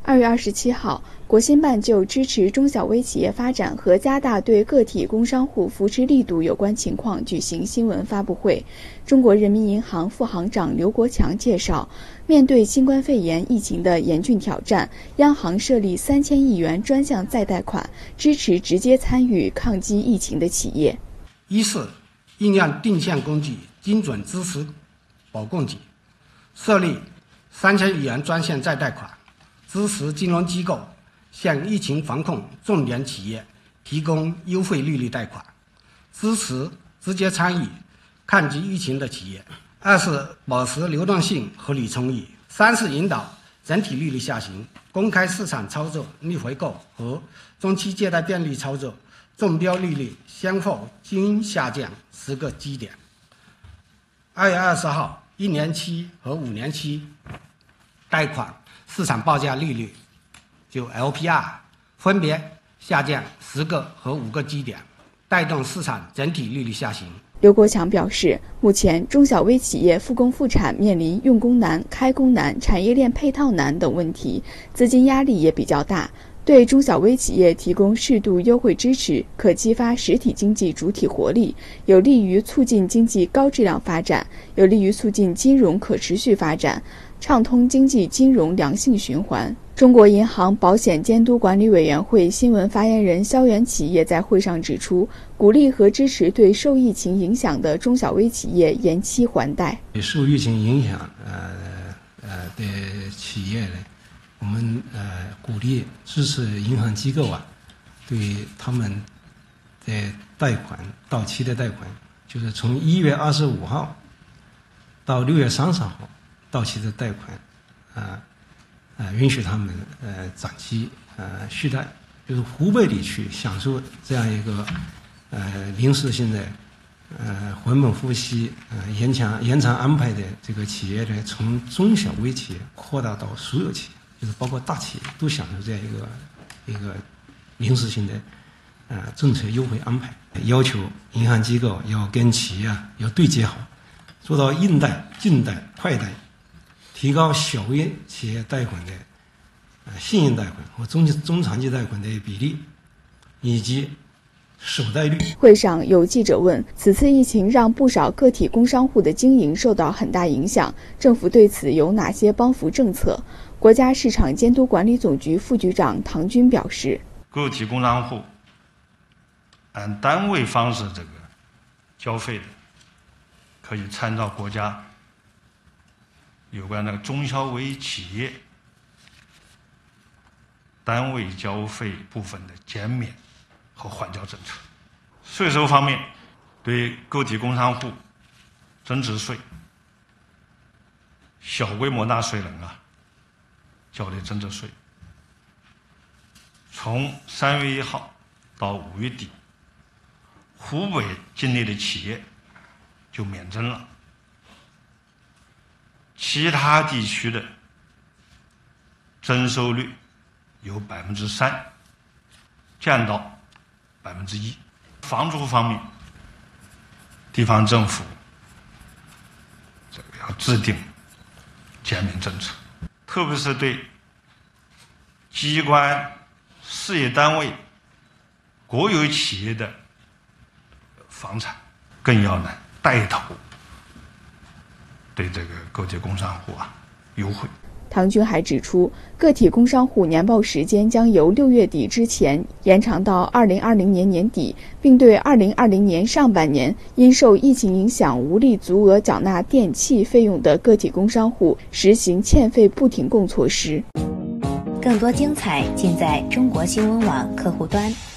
2月27号，国新办就支持中小微企业发展和加大对个体工商户扶持力度有关情况举行新闻发布会。中国人民银行副行长刘国强介绍，面对新冠肺炎疫情的严峻挑战，央行设立3000亿元专项再贷款，支持直接参与抗击疫情的企业。 一是应用定向工具，精准支持保供给，设立3000亿元专项再贷款，支持金融机构向疫情防控重点企业提供优惠利率贷款，支持直接参与抗击疫情的企业。二是保持流动性合理充裕。三是引导整体利率下行，公开市场操作逆回购和中期借贷便利操作中标利率先后均下降10个基点。2月20号，1年期和5年期贷款市场报价利率就 LPR 分别下降10个和5个基点，带动市场整体利率下行。 刘国强表示，目前中小微企业复工复产面临用工难、开工难、产业链配套难等问题，资金压力也比较大。对中小微企业提供适度优惠支持，可激发实体经济主体活力，有利于促进经济高质量发展，有利于促进金融可持续发展，畅通经济金融良性循环。中国银行保险监督管理委员会新闻发言人肖元起也在会上指出，鼓励和支持对受疫情影响的中小微企业延期还贷。 受疫情影响的企业呢，我们鼓励支持银行机构对他们的贷款到期的贷款，就是从1月25号到6月30号到期的贷款允许他们展期续贷，就是湖北地区享受这样一个临时性的还本付息延长安排的这个企业呢，从中小微企业扩大到所有企业，就是包括大企业都享受这样一个临时性的政策优惠安排。要求银行机构要跟企业要对接好，做到硬贷、近贷、快贷，提高小微企业贷款的信用贷款和中长期贷款的比例，以及首贷率。 会上有记者问，此次疫情让不少个体工商户的经营受到很大影响，政府对此有哪些帮扶政策？国家市场监督管理总局副局长唐军表示， 个体工商户按单位方式交费的，可以参照国家有关中小微企业单位交费部分的减免和缓缴政策。税收方面，对个体工商户增值税、小规模纳税人交的增值税，从3月1号到5月底，湖北境内的企业就免征了，其他地区的征收率由3%降到1%。房租方面，地方政府要制定减免政策，特别是对机关、事业单位、国有企业的房产，更要带头对个体工商户优惠。 唐军还指出，个体工商户年报时间将由6月底之前延长到2020年年底，并对2020年上半年因受疫情影响无力足额缴纳电气费用的个体工商户实行欠费不停供措施。 更多精彩尽在中国新闻网客户端。